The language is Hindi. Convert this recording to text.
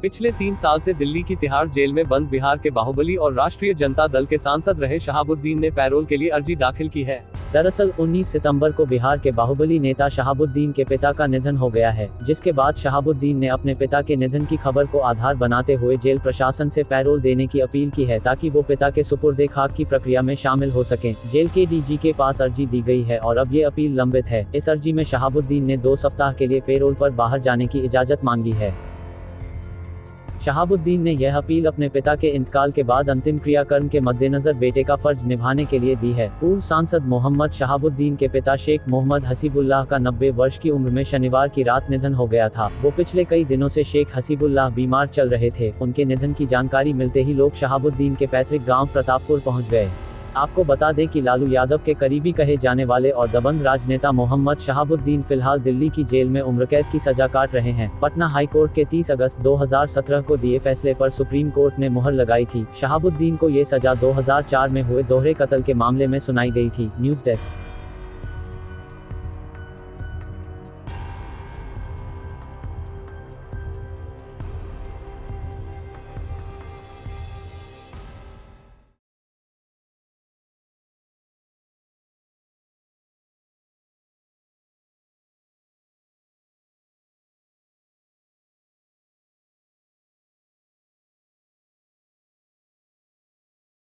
पिछले 3 साल से दिल्ली की तिहाड़ जेल में बंद बिहार के बाहुबली और राष्ट्रीय जनता दल के सांसद रहे शहाबुद्दीन ने पैरोल के लिए अर्जी दाखिल की है। दरअसल 19 सितंबर को बिहार के बाहुबली नेता शहाबुद्दीन के पिता का निधन हो गया है, जिसके बाद शहाबुद्दीन ने अपने पिता के निधन की खबर को आधार बनाते हुए जेल प्रशासन से पैरोल देने की अपील की है, ताकि वो पिता के सुपुर्दे खाक की प्रक्रिया में शामिल हो सकें। जेल के डीजी के पास अर्जी दी गई है और अब ये अपील लंबित है। इस अर्जी में शहाबुद्दीन ने 2 सप्ताह के लिए पैरोल पर बाहर जाने की इजाजत मांगी है। शहाबुद्दीन ने यह अपील अपने पिता के इंतकाल के बाद अंतिम क्रियाकर्म के मद्देनजर बेटे का फर्ज निभाने के लिए दी है। पूर्व सांसद मोहम्मद शहाबुद्दीन के पिता शेख मोहम्मद हसीबुल्लाह का 90 वर्ष की उम्र में शनिवार की रात निधन हो गया था। वो पिछले कई दिनों से शेख हसीबुल्लाह बीमार चल रहे थे। उनके निधन की जानकारी मिलते ही लोग शहाबुद्दीन के पैतृक गाँव प्रतापपुर पहुँच गए। आपको बता दें कि लालू यादव के करीबी कहे जाने वाले और दबंग राजनेता मोहम्मद शहाबुद्दीन फिलहाल दिल्ली की जेल में उम्रकैद की सजा काट रहे हैं। पटना हाई कोर्ट के 30 अगस्त 2017 को दिए फैसले पर सुप्रीम कोर्ट ने मुहर लगाई थी। शहाबुद्दीन को ये सजा 2004 में हुए दोहरे कत्ल के मामले में सुनाई गई थी। News desk.